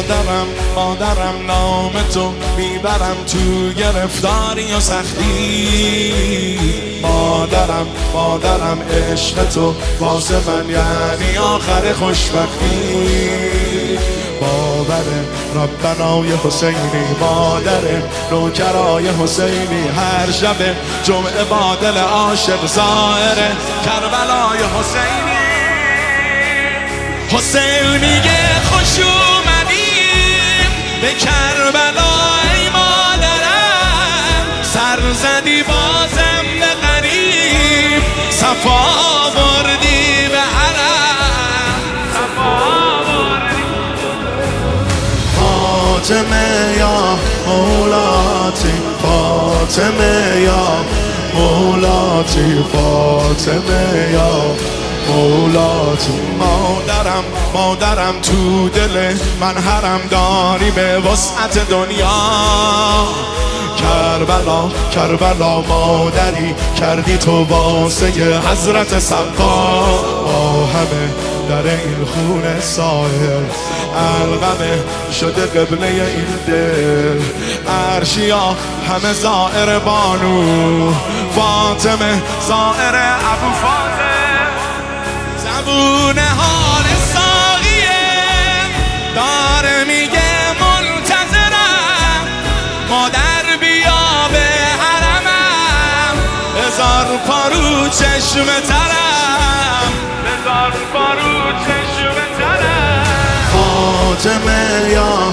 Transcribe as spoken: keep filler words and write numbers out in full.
مادرم مادرم نام تو میبرم تو گرفتاری و سختی. مادرم مادرم عشق تو واسه من یعنی آخر خوشبختی. باور ربنای حسینی مادر نوکرای حسینی هر شب جمعه با دل عاشق زائر کربلای حسینی. حسین میگه خوش اومدیم به کربلای مادرم، سر زدی بازم به غریب صفا بردی به حرم. فاطمه یا مولاتی فاطمه یا مولاتی فاطمه یا مولاتی. مادرم مادرم تو دل من حرم داری به وسعت دنیا. کربلا کربلا مادری کردی تو واسه حضرت سقا. با همه در این خون ساحل القمه شده قبله این دل. عرشیا همه زائر بانو فاطمه زائر ابو فاطمه. زبون حال ساقیه داره میگه منتظرم، مادر بیا به حرمم هزار پارو چشم ترم هزار پارو چشم ترم. فاطمه یا